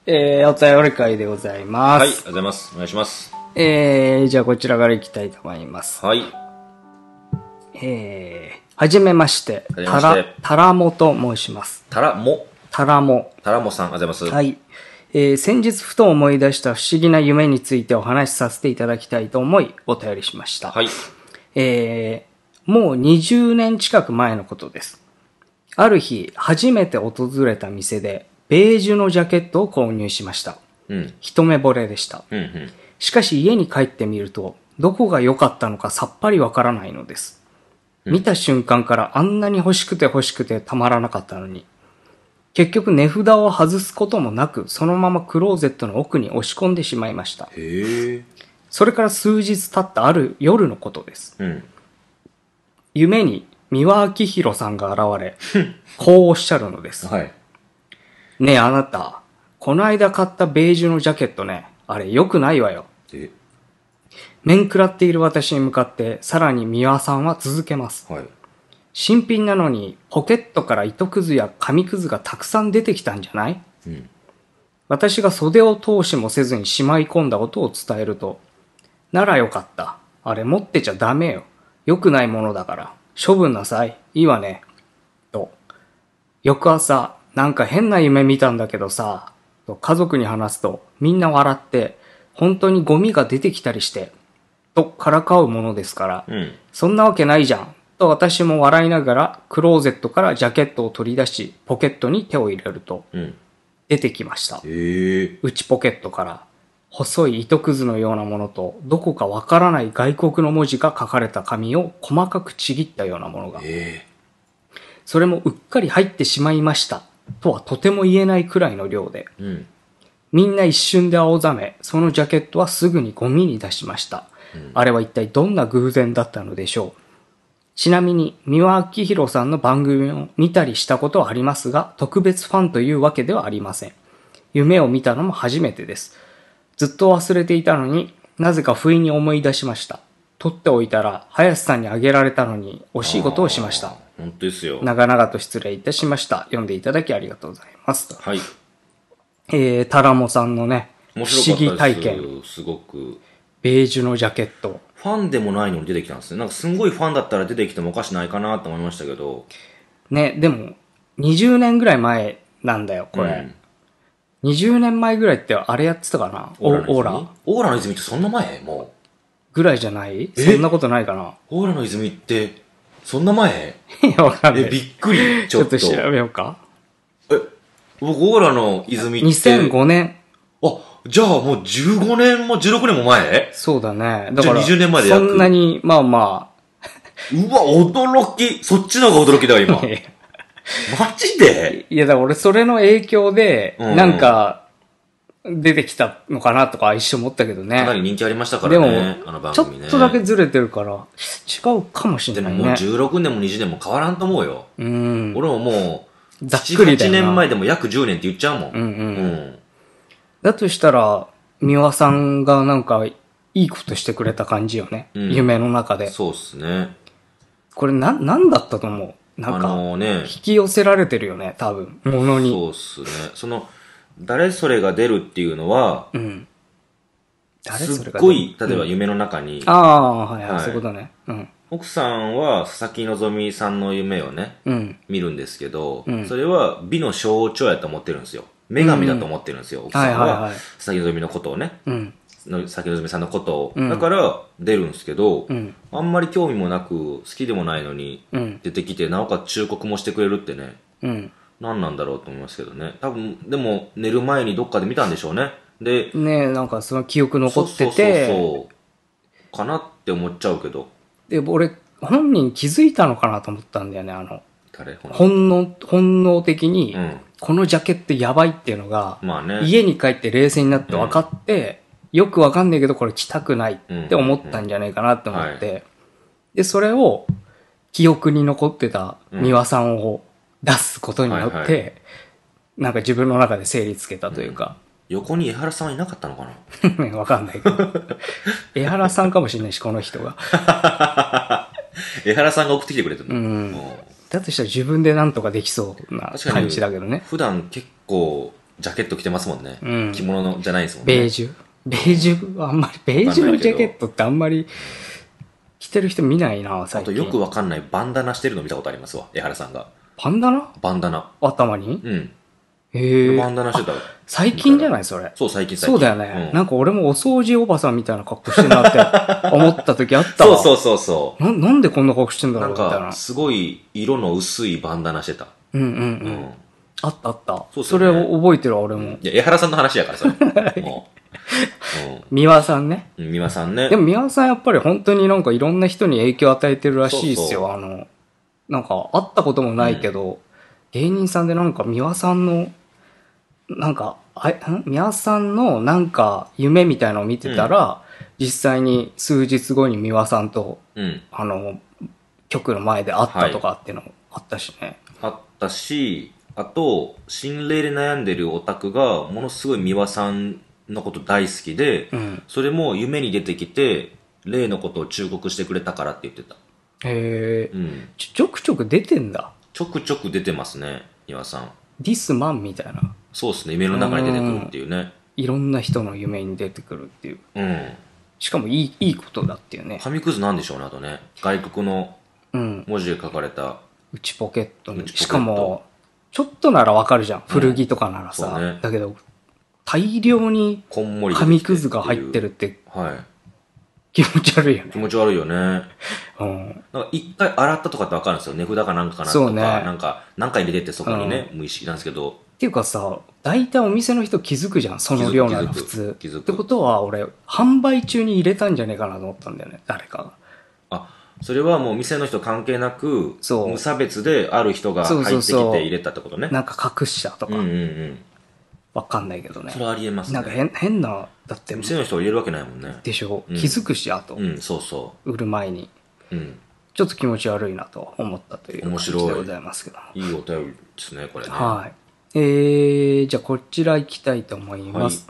お便り会でございます。 はい、ありがとうございます。お願いします。 じゃあこちらからいきたいと思います。 はい。 はじめまして。 はじめまして。 たらもと申します。 たらもたらもさん、ありがとうございます。 はい。先日ふと思い出した不思議な夢についてお話しさせていただきたいと思いお便りしました。 はい。 もう20年近く前のことです。ある日、初めて訪れた店で、ベージュのジャケットを購入しました。 うん。 一目惚れでした。 うんうん。 しかし家に帰ってみると、どこが良かったのかさっぱりわからないのです。見た瞬間からあんなに欲しくてたまらなかったのに。結局値札を外すこともなく、そのままクローゼットの奥に押し込んでしまいました。 へえ。 それから数日経ったある夜のことです。 うん。 夢に三輪明宏さんが現れ、こうおっしゃるのです。 はい。 ねえあなた、この間買ったベージュのジャケットね、あれ良くないわよ。面食らっている私に向かって、さらに三輪さんは続けます。 はい。 新品なのに、ポケットから糸くずや紙くずがたくさん出てきたんじゃない？ うん。 私が袖を通しもせずにしまい込んだことを伝えると、ならよかった。あれ持ってちゃダメよ。良くないものだから。処分なさい。いいわね。と。翌朝、なんか変な夢見たんだけどさ、と家族に話すと、みんな笑って、本当にゴミが出てきたりして、とからかうものですから、 うん。 そんなわけないじゃん。と私も笑いながら、クローゼットからジャケットを取り出し、ポケットに手を入れると、 うん。 出てきました。 へえ。 内ポケットから、細い糸くずのようなものと、どこかわからない外国の文字が書かれた紙を細かくちぎったようなものが。それもうっかり入ってしまいました。とはとても言えないくらいの量で。 うん。 みんな一瞬で青ざめ、そのジャケットはすぐにゴミに出しました。あれは一体どんな偶然だったのでしょう。ちなみに、三輪明宏さんの番組を見たりしたことはありますが、特別ファンというわけではありません。夢を見たのも初めてです。ずっと忘れていたのになぜか不意に思い出しました。取っておいたら、林さんにあげられたのに惜しいことをしました。 本当ですよ。 長々と失礼いたしました。読んでいただきありがとうございます。 はい。 タラモさんのね、不面白思議かったです。 体験。 すごく。 ベージュのジャケット。 ファンでもないのに出てきたんですね。なんかすんごいファンだったら出てきてもおかしないかなと思いましたけど。 ね、でも、20年ぐらい前なんだよ、これ。 うん 20年前ぐらいってあれやってたかな？オーラ。 オーラの泉ってそんな前もぐらいじゃない？そんなことないかな？ う。オーラの泉ってそんな前いや、わかんない。 びっくり。 ちょっと調べようか。 僕オーラの泉って。 2005年。 あ、じゃあもう15年も16年も前？ そうだね。だから、 じゃあ20年前で約そんなに、まあまうわ、驚き。そっちの方が驚きだわ、今。 あ。 マジで？ いや、だから俺それの影響で、 うんなんか、出てきたのかなとか一瞬思ったけどね。 かなり人気ありましたかでもらね、あの番ちょ組ね。 っとだけずれてるから、違うかもしれないね。 でももう16年も20年も変わらんと思うよ。 うん。 俺ももう、 ざっくりだよな 7、8年前でも約10年って言っちゃうもん。 うんうんうんだとしたら、三輪さんがなんか、いいことしてくれた感じよね。 うん夢の中で。 そうっすね。 これなんだったと思う？なんか、 ね、 引き寄せられてるよね、多分。ものに。 そうっすね。誰それが出るっていうのは、 うん。誰そすれがっごい、例えば夢の中に、 ああ、はいはい、 はいそういうことね。うん。 奥さんは佐々木希さんの夢をね、 うん。 見るんですけど、 うんそれは美の象徴やと思ってるんですよ。女神だと思ってるんですよ、奥さんはいはいははい佐々木希のことをね、 うん。 佐々木希さんのことを、 うんだから出るんですけど、 うん。 あんまり興味もなく好きでもないのにうん。 出てきて、なおかつ忠告もしてくれるってね、 うん。 何なんだろうと思いますけどね。多分でも寝る前にどっかで見たんでしょうね。で、 ねえ、なんかその記憶残ってそうて、 そうかなって思っちゃうけど。 で、俺、本人気づいたのかなと思ったんだよね、 誰本能的に、 うん。 このジャケットやばいっていうのが、 まあね。 家に帰って冷静になって分かって、よく分かんないけどこれ着たくないって思ったんじゃないかなって思って、で、それを記憶に残ってた三輪さんを出すことによって、 はいはいなんか自分の中で整理つけたというか、 横に江原さんはいなかったのかな分かんないけど、江原さんかもしれないし、この人が。 江原さんが送ってきてくれてるの。 うんだとしたら自分でなんとかできそうな感じだけどね。 普段結構ジャケット着てますもんね。 うん着物のじゃないですもんね。 ベージュはあんまり、ベージュのジャケットってあんまり着てる人見ないな、 あ最近。 とよくわかんないバンダナしてるの見たことありますわ、江原さんが。 バンダナバンダナ。 頭にうん。 へえ。 バンダナしてた。 最近じゃないそれ。 そう、最近。 そうだよね。 うんなんか俺もお掃除おばさんみたいな格好してんなって思った時あったわ。 そうそう。 なんでこんな格好してんだなんろうみたいなか、。すごい色の薄いバンダナしてた。 うんうんう。 うんん。 あったあった。 そうっすよねそれを覚えてるわ俺も。 いや、江原さんの話やから、それ。も三輪さんね。 う。美輪さんね。 でも三輪さんやっぱり本当になんかいろんな人に影響を与えてるらしいですよ。 そうなんか会ったこともないけど、芸人さんでなんか三輪さんの、なんか、三輪さんのなんか夢みたいなのを見てたら、実際に数日後に三輪さんと、 うん。 局の前で会ったとかっていうのあったしね。 あったし、あと、心霊で悩んでるオタクが、ものすごい美輪さんのこと大好きで、 うんそれも夢に出てきて、霊のことを忠告してくれたからって言ってた。 へえ、 うん。 ちょくちょく出てんだ。 ちょくちょく出てますね、美輪さん。 ディスマンみたいな。 そうですね、夢の中に出てくるっていうね。 いろんな人の夢に出てくるっていう。 うん。 しかもいいことだっていうね。 紙くずなんでしょうね、あとね。外国のうん。 文字で書かれた。 内ポケットに。 内ポケットしかも、ちょっとならわかるじゃん。古着とかならさ。 そうねだけど、大量にこんもり出てきて紙くずが入ってるっては気持ち悪いよい。気ね。 持ち悪いよね。 うん。 なんか一回洗ったとかってわかるんですよ。値札かなんかかなとか。 そうねなんか、何回入れてってそこにね、無意識なんですけど。 っていうかさ、大体お店の人気づくじゃん。その量なら普気づく通。 気づくってことは俺、販売中に入れたんじゃねえかなと思ったんだよね。誰かが。 あ、それはもう店の人関係なく、 そう無差別である人が入ってきて入れたってことね。 なんか隠したとか。 うんうんうん。 わかんないけどねそ。れはありえますなんかね。 変な、だって、 店の人を入れるわけないもんね。 でしょ。 うん気づくし、あと、 うん、そうそ売る前に。 う。うん。 ちょっと気持ち悪いなと思ったという感じでございますけども。 いいお便りですね、これね。 はい。じゃあこちら行きたいと思います。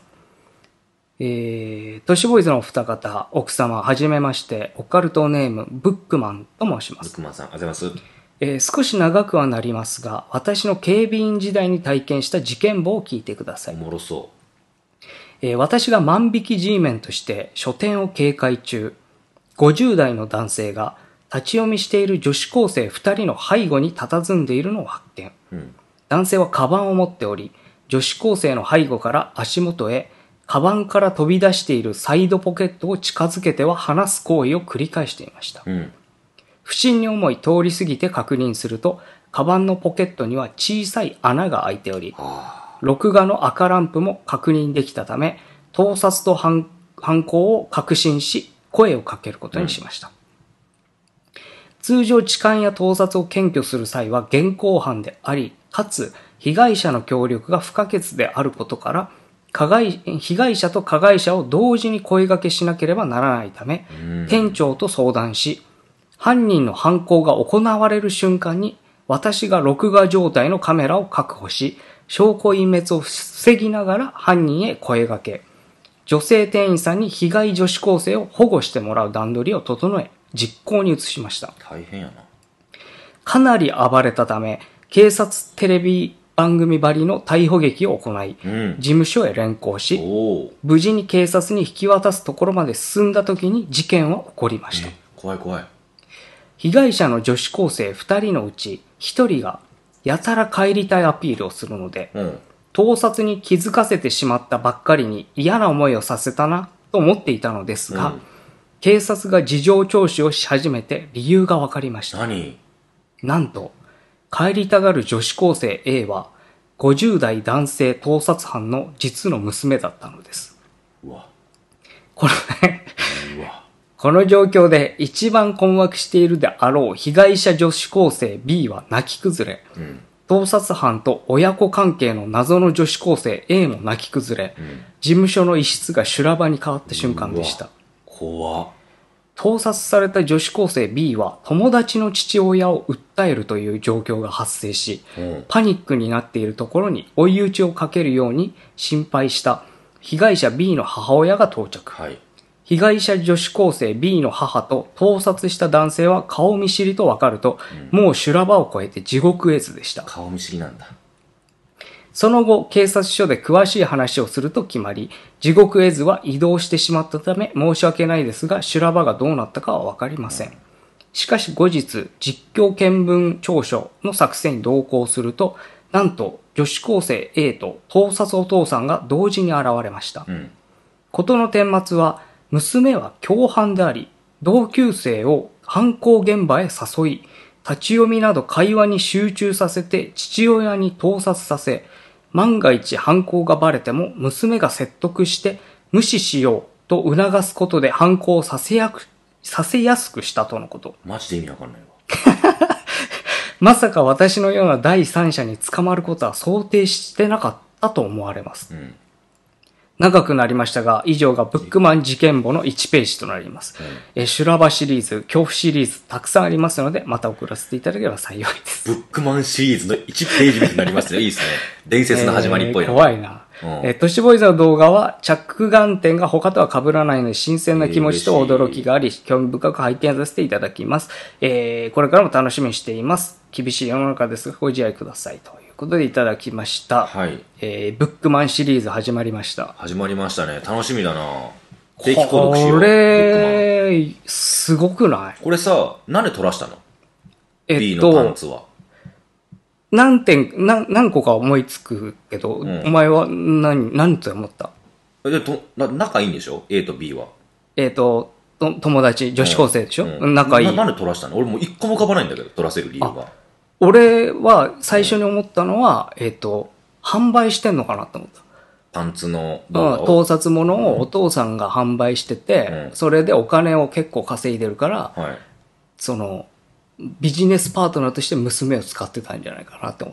都市ボーイズのお二方、奥様、はじめまして、オカルトネーム、ブックマンと申します。 ブックマンさん、ありがとうございます。 少し長くはなりますが、私の警備員時代に体験した事件簿を聞いてください。 おもろそ私が万引き G メンとして書店を警戒中、50代の男性が立ち読みしている女子高生2人の背後に佇んでいるのを発見。 う。うん。 男性はカバンを持っており、女子高生の背後から足元へ、カバンから飛び出しているサイドポケットを近づけては離す行為を繰り返していました。 うん。 不審に思い通り過ぎて確認すると、カバンのポケットには小さい穴が開いており、録画の赤ランプも確認できたため、盗撮と犯行を確信し、声をかけることにしました。通常痴漢や盗撮を検挙する際は現行犯であり、かつ被害者の協力が不可欠であることから、被害者と加害者を同時に声掛けしなければならないため、店長と相談し、犯人の犯行が行われる瞬間に私が録画状態のカメラを確保し、証拠隠滅を防ぎながら犯人へ声掛け、女性店員さんに被害女子高生を保護してもらう段取りを整え、実行に移しました。 大変やな。 かなり暴れたため、警察テレビ番組ばりの逮捕劇を行い、 うん。 事務所へ連行し、 おお。 無事に警察に引き渡すところまで進んだ時に事件は起こりました。 怖い怖い。 被害者の女子高生2人のうち1人がやたら帰りたいアピールをするので、 うん。 盗撮に気づかせてしまったばっかりに嫌な思いをさせたなと思っていたのですが、 うん警察が事情聴取をし始めて理由が分かりました。 何？ なんと、帰りたがる女子高生 A は50代男性盗撮犯の実の娘だったのです。 うわ。 これね、 うわ。 この状況で一番困惑しているであろう被害者女子高生 B は泣き崩れ、 うん。 盗撮犯と親子関係の謎の女子高生 A も泣き崩れ、 ん事務所の一室が修羅場に変わった瞬間でした。 怖っ。 盗撮された女子高生 B は友達の父親を訴えるという状況が発生し、 うんパニックになっているところに追い打ちをかけるように心配した被害者 B の母親が到着。 はい。 被害者女子高生 B の母と盗撮した男性は顔見知りと分かると、もう修羅場を越えて地獄絵図でした。 顔見知りなんだ。 その後、警察署で詳しい話をすると決まり、地獄絵図は移動してしまったため申し訳ないですが、修羅場がどうなったかはわかりません。しかし後日、実況見分調書の作成に同行すると、なんと女子高生 A と盗撮お父さんが同時に現れました。事の顛末は、娘は共犯であり、同級生を犯行現場へ誘い、立ち読みなど会話に集中させて父親に盗撮させ、万が一犯行がバレても娘が説得して無視しようと促すことで犯行をさせやすくしたとのこと。 マジで意味わかんないわ。 まさか私のような第三者に捕まることは想定してなかったと思われます。長くなりましたが、以上がブックマン事件簿の1ページとなります。修羅場シリーズ、恐怖シリーズ、たくさんありますので、また送らせていただければ幸いです。 ブックマンシリーズの1ページになりますね。いいですね。伝説の始まりっぽいの。 怖いな。都市ボーイズの動画は着眼点が他とは被らないので新鮮な気持ちと驚きがあり、興味深く拝見させていただきます。これからも楽しみにしています。厳しい世の中ですがご自愛くださいということでいただきました。 はい。 ブックマンシリーズ始まりました。 始まりましたね。楽しみだな。定期購読しよう。 これ、すごくない？ これさ、なんで撮らしたの？ B のパンツは。 何個か思いつくけど、お前は何と思った？ 仲いいんでしょ ?A と B は。 友達、女子高生でしょ、仲いい。 なんで撮らしたの？俺もう一個も浮かばないんだけど、撮らせる理由が。 俺は最初に思ったのは、販売してんのかなと思った。 パンツの盗撮物をお父さんが販売してて、それでお金を結構稼いでるから、その、ビジネスパートナーとして娘を使ってたんじゃないかなって思った。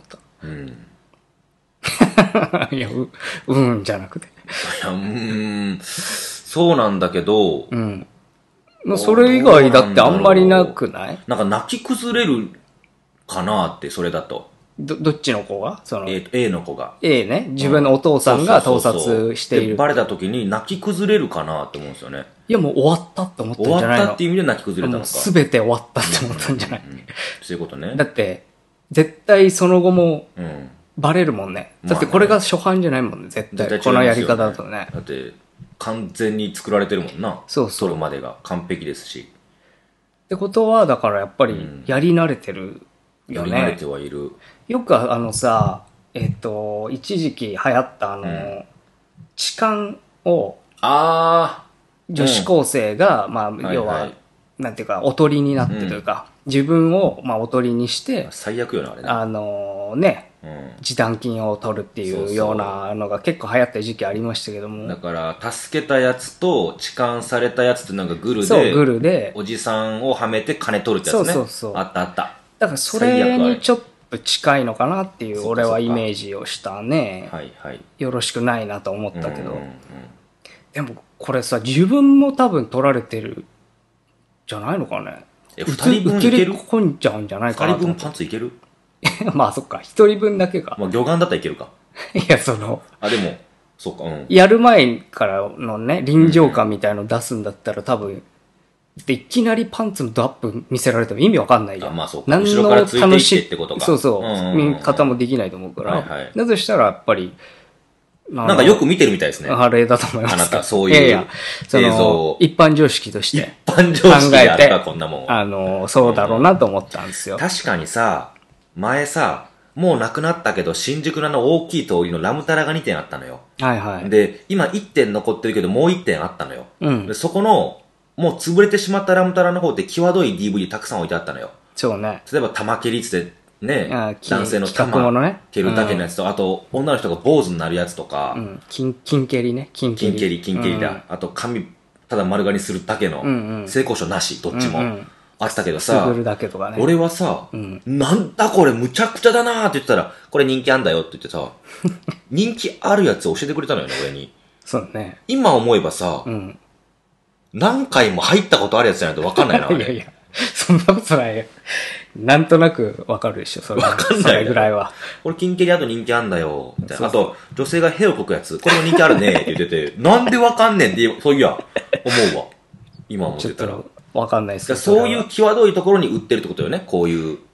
いや、じゃなくて。 いや、そうなんだけど、 それ以外だってあんまりなくない？ なんか泣き崩れるかなって、それだと。 どっちの子が A の子が。 A ね。自分のお父さんが盗撮している。 バレた時に泣き崩れるかなって思うんですよね。 いや、もう終わったって思ったんじゃないの？ 終わったっていう意味で泣き崩れたのか。 すべて終わったって思ったんじゃない？ そういうことね。 だって、絶対その後も、バレるもんね。だってこれが初版じゃないもんね、絶対。このやり方だとね。 だって、完全に作られてるもんな。 そう。 撮るまでが完璧ですし。 ってことは、だからやっぱり、やり慣れてるよね。 やり慣れてはいる。 よくさ、一時期流行った痴漢を、女子高生が、要は、なんていうか、おとりになってというか、自分を、おとりにして、 最悪よな、あれね。示談金を取るっていうようなのが結構流行った時期ありましたけども。 だから、助けたやつと痴漢されたやつってなんかグルで、おじさんをはめて金取るってやつね。そう。あった。 だからそれにちょっと近いのかなっていう俺はイメージをしたね。よろしくないなと思ったけど。でもこれさ、自分も多分取られてるじゃないのかね。 2人分いける？ 受け込んじゃうんじゃないかなと。 2人分パンツいける？ まあそっか、1人分だけか。 魚眼だったらいけるか。 いや、でも、そうか、 やる前からのね、臨場感みたいの出すんだったら多分、で、いきなりパンツのドアップ見せられても意味わかんないじゃん。 そうか。後ろからついていってってことか。 見方もできないと思うから。だとしたらやっぱり、 なんかよく見てるみたいですね。 あれだと思います。 あなた、そういう映像。 一般常識として一般常識であるか、こんなもん。そうだろうなと思ったんですよ。 確かにさ、前さ、もうなくなったけど、新宿の大きい通りのラムタラが2店あったのよ。で、今1店残ってるけど、もう1店あったのよ。でそこの、もう潰れてしまったラムタラの方って際どい DVD たくさん置いてあったのよ。 そうね。 例えば玉蹴りつってね、男性の玉蹴るだけのやつと、あと女の人が坊主になるやつとか、 金蹴りね。金蹴りだ。あと髪ただ丸刈りにするだけの、性交渉なし、どっちも。あったけどさ、俺はさ、なんだこれむちゃくちゃだなーって言ってたら、これ人気あんだよって言ってさ、人気あるやつ教えてくれたのよね、俺に。 そうね。 今思えばさ、何回も入ったことあるやつじゃないと分かんないな。 いや、そんなことないよ。なんとなく分かるでしょ、それ。 分かんない。 それぐらいは。 俺、金蹴りあと人気あんだよ。みたいな。あと、女性が屁をこくやつ。これも人気あるね。って言ってて、なんで分かんねんって、そういや、思うわ。今思ってたら。 分かんないですけど。 そういう際どいところに売ってるってことよね。こういう、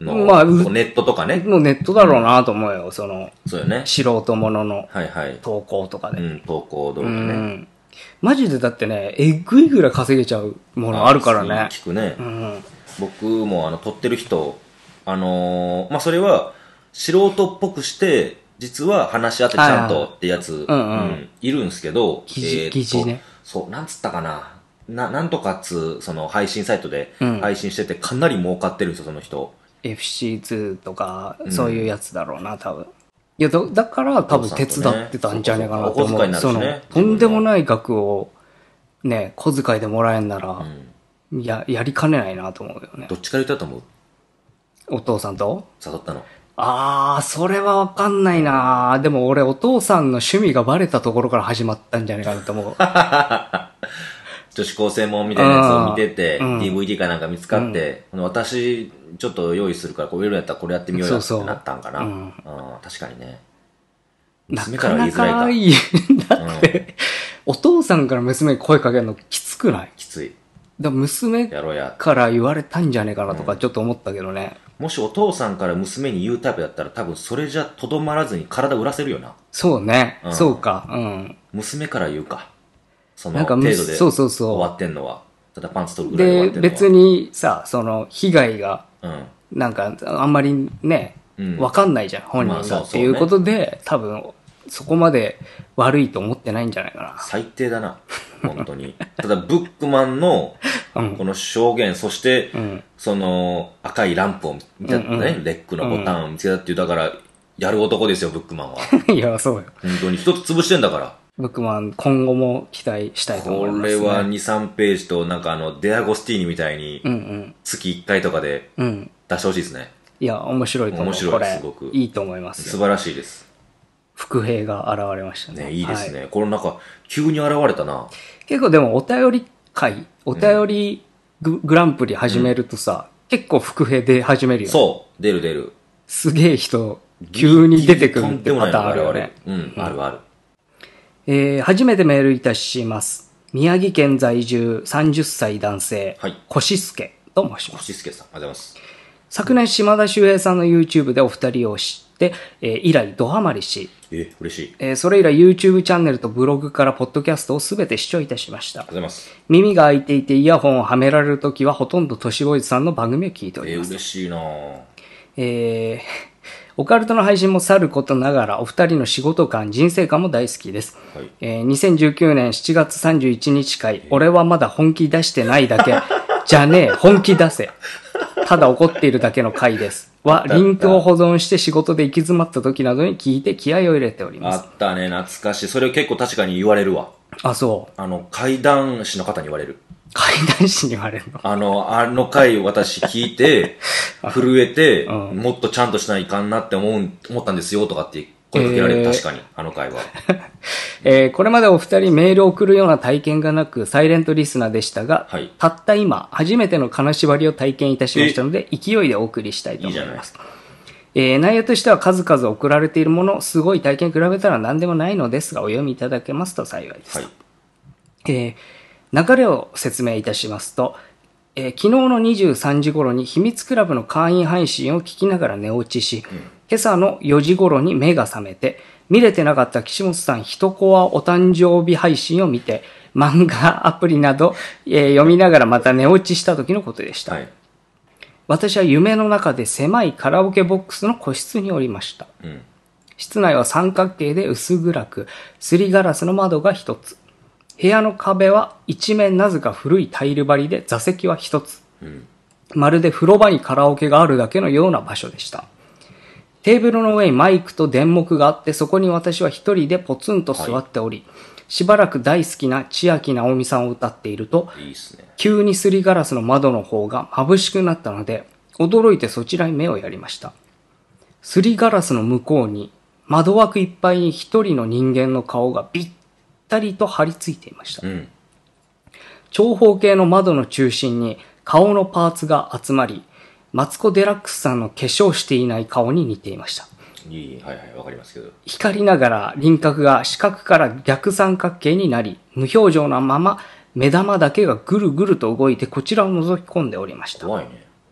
の、まあ、ネットとかね。 もうネットだろうなと思うよ、そうよね。 素人ものの投稿とかで。 投稿動画ね。 マジでだってね、えぐいぐらい稼げちゃうものあるからね。 聞くね。僕も撮ってる人、まあ、それは素人っぽくして、実は話し合ってちゃんとってやつ、いるんですけど、 疑似ね。 そう、なんつったかな。なんとか配信サイトで配信してて、かなり儲かってるんですよ、その人。 FC2 とか、そういうやつだろうな、多分。いや、だから多分手伝ってたんじゃねえかなと思う。とんでもない額を、ね、小遣いでもらえんなら、やりかねないなと思うよね。 どっちから言ったと思う？ お父さんと？ 誘ったの。 それはわかんないな。でも俺お父さんの趣味がバレたところから始まったんじゃないかなと思う。 女子高生もんみたいなやつを見てて、DVD かなんか見つかって、私ちょっと用意するからこういうのやったらこれやってみようよってなったんかな。確かにね。 娘からは言いづらいか。なかなかいい。だって、お父さんから娘に声かけるのきつくない？ きつい。 娘から言われたんじゃねえかなとかちょっと思ったけどね。 もしお父さんから娘に言うタイプだったら多分それじゃとどまらずに体売らせるよな。 そうね。そうか。 娘から言うか。その程度で終わってんのは。ただパンツ取るぐらいで終わってんのは。 で、別にさ、被害が、なんかあんまりね、わかんないじゃん、本人がっていうことで、多分そこまで悪いと思ってないんじゃないかな。 最低だな。本当に。ただ、ブックマンの、この証言、そして、その、赤いランプを見たね、レックのボタンを見つけたっていう、だから、やる男ですよ、ブックマンは。 いや、そうよ。 本当に、一つ潰してんだから。 ブックマン、今後も期待したいと思います、ね。 これは2、3ページと、なんかデアゴスティーニみたいに、月1回とかで、出してほしいですね。 いや、面白いと思う。面白い、すごく。いいと思います。 素晴らしいです。 伏兵が現れましたね。 ね、いいですね。これなんか、急に現れたな。 結構でもお便り会、お便りグランプリ始めるとさ、結構伏兵で始めるよね。 そう、出る。 すげえ人、急に出てくるってパターンあるよね。 あるある。 初めてメールいたします。宮城県在住30歳男性、コシスケと申します。 コシスケさん、ありがとうございます。 昨年島田秀平さんの YouTube でお二人を知って、以来ドハマりし、 嬉しい。 それ以来 YouTube チャンネルとブログからポッドキャストをすべて視聴いたしました。 ありがとうございます。 耳が開いていてイヤホンをはめられるときはほとんど都市ボーイズさんの番組を聞いております。 嬉しいなオカルトの配信もさることながらお二人の仕事観、人生観も大好きです。2019年7月31日回、俺はまだ本気出してないだけ、じゃねえ、本気出せ。ただ怒っているだけの回です。リンクを保存して仕事で行き詰まった時などに聞いて気合を入れております。 あったね、懐かしい。それを結構確かに言われるわ。 あ、そう。 怪談師の方に言われる。 怪談師に言われるの？ あの回を私聞いて、震えて、もっとちゃんとしないかんなって思ったんですよとかって声かけられる、確かに、あの回は。 これまでお二人メールを送るような体験がなく、サイレントリスナーでしたが、たった今、初めての金縛りを体験いたしましたので、勢いでお送りしたいと思います。内容としては数々送られているもの、すごい体験比べたら何でもないのですが、お読みいただけますと幸いです。流れを説明いたしますと、昨日の23時頃に秘密クラブの会員配信を聞きながら寝落ちし、今朝の4時頃に目が覚めて、見れてなかった岸本さん一コアお誕生日配信を見て、漫画アプリなど、読みながらまた寝落ちした時のことでした。私は夢の中で狭いカラオケボックスの個室におりました。室内は三角形で薄暗く、すりガラスの窓が一つ。部屋の壁は一面なぜか古いタイル張りで座席は一つ。まるで風呂場にカラオケがあるだけのような場所でした。テーブルの上にマイクと電目があって、そこに私は一人でポツンと座っており、しばらく大好きな千秋直美さんを歌っていると、急にすりガラスの窓の方が眩しくなったので、驚いてそちらに目をやりました。すりガラスの向こうに、窓枠いっぱいに一人の人間の顔がびったりと張り付いていました。長方形の窓の中心に顔のパーツが集まり、マツコ・デラックスさんの化粧していない顔に似ていました。 わかりますけど。 光りながら輪郭が四角から逆三角形になり、無表情なまま目玉だけがぐるぐると動いてこちらを覗き込んでおりました。 怖いね。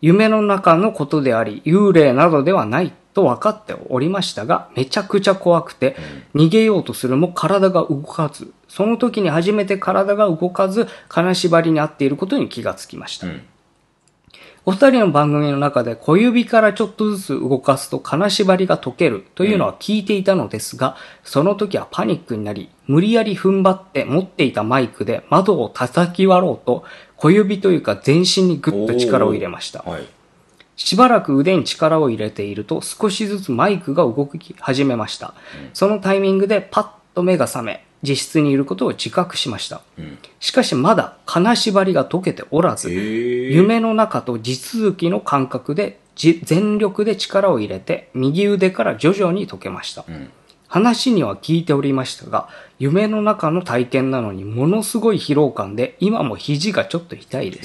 夢の中のことであり、幽霊などではないと分かっておりましたが、めちゃくちゃ怖くて、逃げようとするも体が動かず、その時に初めて体が動かず、金縛りに遭っていることに気がつきました。お二人の番組の中で小指からちょっとずつ動かすと金縛りが解けるというのは聞いていたのですが、その時はパニックになり、無理やり踏ん張って持っていたマイクで窓を叩き割ろうと、小指というか全身にぐっと力を入れました。しばらく腕に力を入れていると少しずつマイクが動き始めました。そのタイミングでパッと目が覚め、自室にいることを自覚しました。しかしまだ金縛りが解けておらず、夢の中と地続きの感覚で全力で力を入れて右腕から徐々に解けました。話には聞いておりましたが、夢の中の体験なのにものすごい疲労感で今も肘がちょっと痛いです。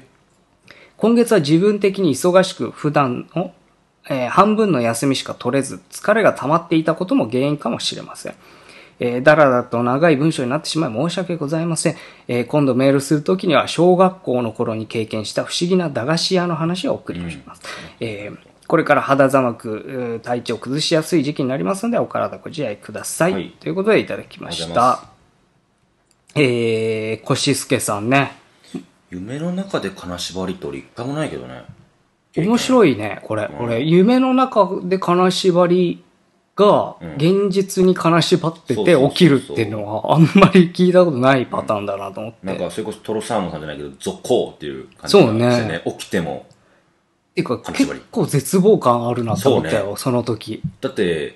今月は自分的に忙しく普段の、半分の休みしか取れず疲れが溜まっていたことも原因かもしれません。だらだらと長い文章になってしまい申し訳ございません。今度メールするときには小学校の頃に経験した不思議な駄菓子屋の話を送ります。これから肌寒く体調を崩しやすい時期になりますのでお体ご自愛ください。ということでいただきました。こしすけさんね。 夢の中で金縛りって俺一回もないけどね。 面白いね、これ。俺、夢の中で金縛りが現実に金縛ってて起きるっていうのはあんまり聞いたことないパターンだなと思って。 なんかそれこそトロサーモンさんじゃないけど、続行っていう感じなんですよね。起きても。 っていうか結構絶望感あるなと思ったよ、その時。 だって、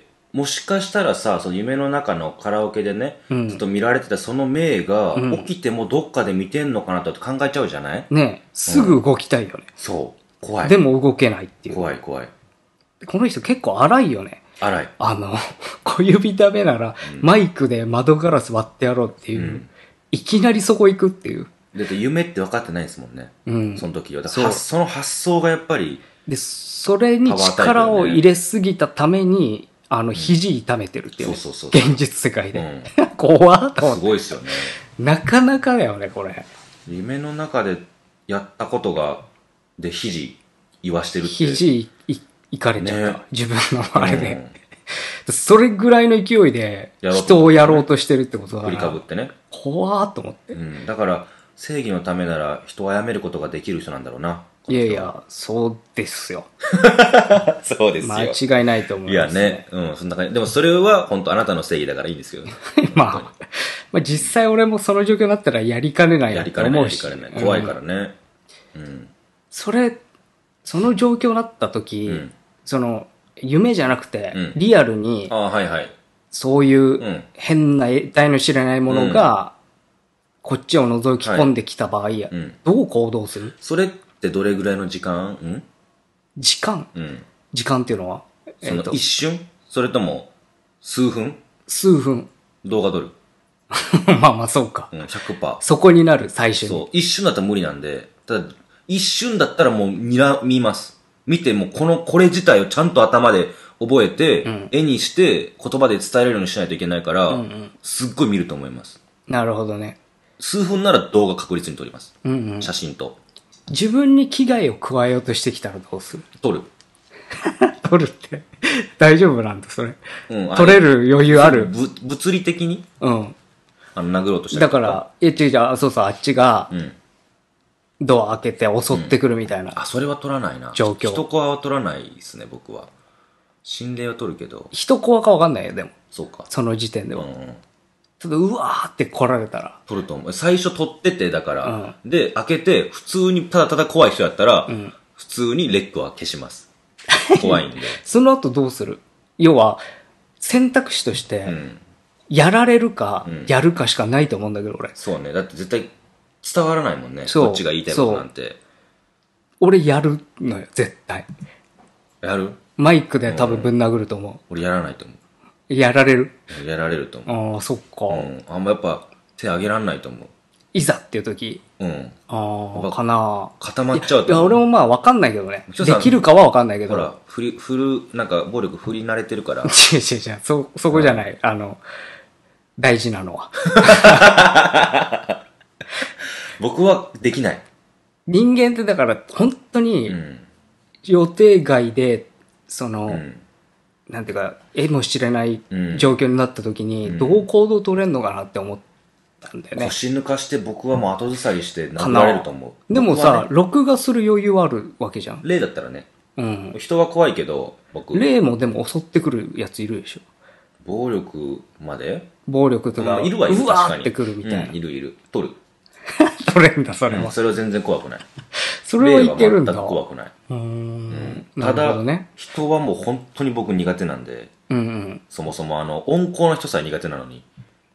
もしかしたらさ、その夢の中のカラオケでね、ずっと見られてたその名が、起きてもどっかで見てんのかなと考えちゃうじゃない？ ね、すぐ動きたいよね。 そう。怖い。 でも動けないっていう。 怖い怖い。 この人結構荒いよね。 荒い。 小指ダメなら、マイクで窓ガラス割ってやろうっていう。いきなりそこ行くっていう。 だって夢って分かってないですもんね。その時は。だからその発想がやっぱり。 で、それに力を入れすぎたために、肘痛めてるっていう、ね。そう。現実世界で。怖っと思って。 すごいっすよね。 なかなかだよね、これ。夢の中でやったことが、で、肘言わしてるって。 肘いかれちゃった。ね、自分のあれで。それぐらいの勢いで、人をやろうとしてるってことだから。 振りかぶってね。 怖ーっと思って。 だから、正義のためなら人を殺めることができる人なんだろうな。 いやいや、そうですよ。 そうですよ。 間違いないと思います、 ね。いやね。そんな感じ。でもそれは本当あなたの正義だからいいんですよ。 まあ実際俺もその状況になったらやりかねないと思うし。 やりかねない。怖いからね。 その状況になった時、夢じゃなくて、リアルに、そういう変な得体の知れないものが、こっちを覗き込んできた場合、どう行動する？ それってどれぐらいの時間？ 時間っていうのは一瞬？それとも、数分？ 数分。 動画撮る。 まあそうか。 100%。 そこになる、最初に。 そう。一瞬だったら無理なんで、ただ、一瞬だったらもう見ます。見て、もうこれ自体をちゃんと頭で覚えて、絵にして言葉で伝えれるようにしないといけないから、すっごい見ると思います。 なるほどね。 数分なら動画確実に撮ります。写真と。 自分に危害を加えようとしてきたらどうする？ 撮る。 撮るって大丈夫なんだ、それ。撮れる余裕ある？ 物理的に殴ろうとしただから、そうそう、あっちが、ドア開けて襲ってくるみたいな。 それは撮らないな。 状況。 人コアは撮らないですね、僕は。心霊は撮るけど。 人コアかわかんないよ、でも。 そうか。 その時点では。ちょっとうわーって来られたら。 撮ると思う。最初撮ってて、だから。で、開けて、普通にただただ怖い人やったら、普通にレックは消します。怖いんで。 その後どうする？要は、選択肢として、やられるか、やるかしかないと思うんだけど、俺。 そうね。だって絶対伝わらないもんね。こっちが言いたいことなんて。 俺やるのよ、絶対。 やる？ マイクで多分ぶん殴ると思う。 俺やらないと思う。 やられる？ やられると思う。 ああ、そっか。 あんまやっぱ手上げらんないと思う。 いざっていう時。ああ、かな。 固まっちゃうと思う。いや、俺もまあわかんないけどね。できるかはわかんないけど。 ほら、なんか暴力振り慣れてるから。違う、 そこじゃない。大事なのは。 僕はできない。 人間ってだから本当に予定外で、なんていうか、絵も知れない状況になった時に、どう行動取れんのかなって思ったんだよね。 腰抜かして僕はもう後ずさりして殴られると思う。 でもさ、録画する余裕あるわけじゃん。 霊だったらね。人は怖いけど、僕。 霊もでも襲ってくるやついるでしょ。 暴力まで暴力とか、 いるわ、いるうわーってくるみたいな。 いる。取る。 取れんだ、それは。 それは全然怖くない。 それはいけるんだ。 全く怖くない。 ただ、 人はもう本当に僕苦手なんで、そもそも温厚な人さえ苦手なのに。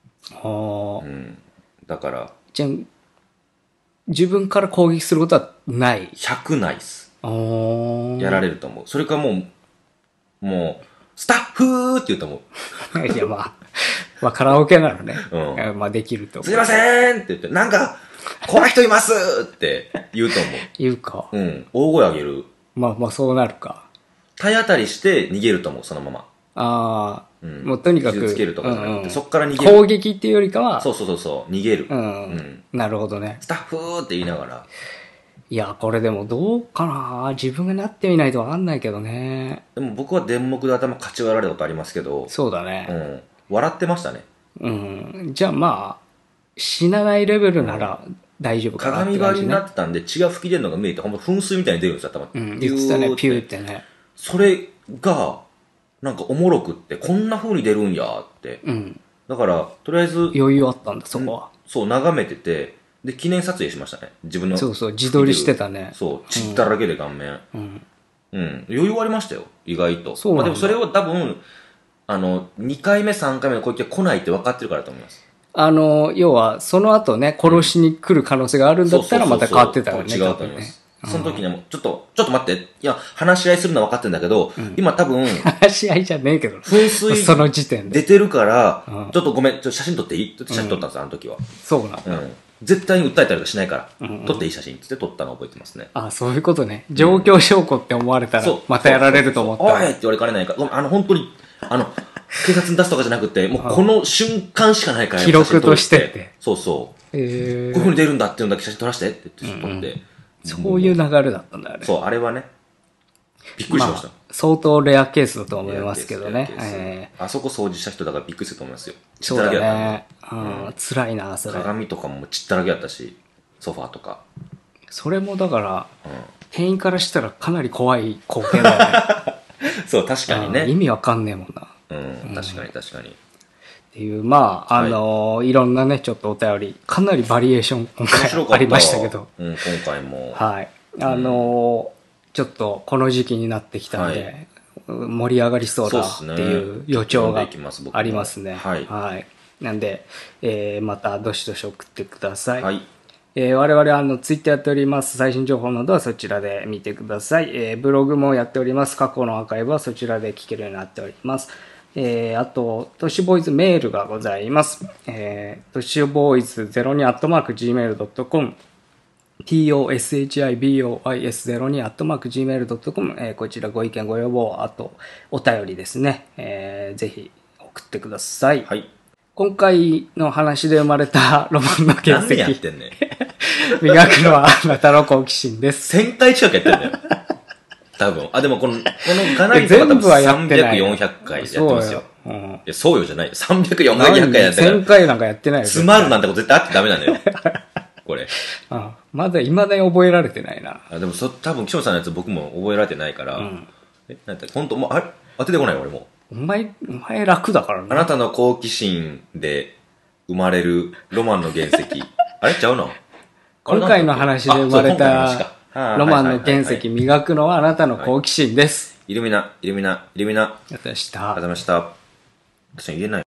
だから。 じゃあ、自分から攻撃することはない ?100 ないっす。やられると思う。それからもう、スタッフーって言うと思う。 いや、まあ、カラオケならね。まあ、できると思う。 すいませんって言って、なんか、怖い人いますって言うと思う。 言うか。 大声上げる。 まあ、そうなるか。 体当たりして逃げると思う、そのまま。 もうとにかく。 傷つけるとかじゃなくて、そっから逃げる。 攻撃っていうよりかは。 そう、逃げる。 なるほどね。 スタッフーって言いながら。 いや、これでもどうかな、自分がなってみないとわかんないけどね。 でも僕は電目で頭かち割られたことありますけど。 そうだね。 笑ってましたね。 じゃあまあ、死なないレベルなら大丈夫かなって感じね。 鏡張りになってたんで血が吹き出るのが見えて、ほんと噴水みたいに出るんですよ、頭。 言ってたね、ピューってね。 それが、なんかおもろくって、こんな風に出るんやって。だから、とりあえず。 余裕あったんだ、そこは。 そう、眺めてて、で、記念撮影しましたね。自分の。 そう、自撮りしてたね。 そう、血だらけで顔面。余裕ありましたよ、意外と。 そうなんだ。 でもそれを多分、2回目、3回目の攻撃が来ないって分かってるからと思います。 要は、その後ね、殺しに来る可能性があるんだったらまた変わってたよね。 違うと思います。その時にはもう、ちょっと待って。いや、話し合いするのは分かってるんだけど、今多分、 話し合いじゃねえけど、 噴水、 その時点で。 出てるから、ちょっとごめん、写真撮っていいって写真撮ったんですよ、あの時は。 そうなんだ。 絶対に訴えたりとかしないから、撮っていい写真って撮ったのを覚えてますね。 あ、そういうことね。状況証拠って思われたら、またやられると思ったら。 おいって言われかねないから、本当に、警察に出すとかじゃなくて、もうこの瞬間しかないから、 記録としてって。 そう。こういう風に出るんだっていうのだけ写真撮らせてって言って撮って。 そういう流れだったんだよね。 そう、あれはね、びっくりしました。 相当レアケースだと思いますけどね。 あそこ掃除した人だからびっくりすると思いますよ。 そうだね。辛いな、それ。 鏡とかも血だらけだったし、ソファーとか。 それもだから、店員からしたらかなり怖い光景だよね。 そう、確かにね。 意味わかんねえもんな。 確かに。 っていう、まあ、いろんなね、ちょっとお便り、かなりバリエーション今回ありましたけど。 今回も。 はい。ちょっとこの時期になってきたんで、盛り上がりそうだっていう予兆がありますね。はい。なんで、またどしどし送ってください。はい。我々ツイッターやっております。最新情報などはそちらで見てください。ブログもやっております。過去のアーカイブはそちらで聞けるようになっております。あと、トシボーイズメールがございます。トシボーイズ02@gmail.com toshiboys02@gmail.com こちらご意見ご要望、あとお便りですね。ぜひ送ってください。はい。今回の話で生まれたロマンの原石。 何やってんねん。 磨くのはあなたの好奇心です。 1000回近くやってんだよ。多分。でもこのガナリとか多分300、400回やってますよ。いや、そうよじゃないよ。300、400回やってたから。 1000回なんかやってないよ。 詰まるなんてこと絶対あってダメなのよ。これ。 まだ未だに覚えられてないな。 でも多分、岸本さんのやつ僕も覚えられてないから。なんて、本当もう、当ててこないよ、俺も。 お前楽だからね。 あなたの好奇心で生まれるロマンの原石。あれちゃうの？ 今回の話で生まれたロマンの原石磨くのはあなたの好奇心です。 イルミナ。 やったした。 ありがとうございました。確かに言えない。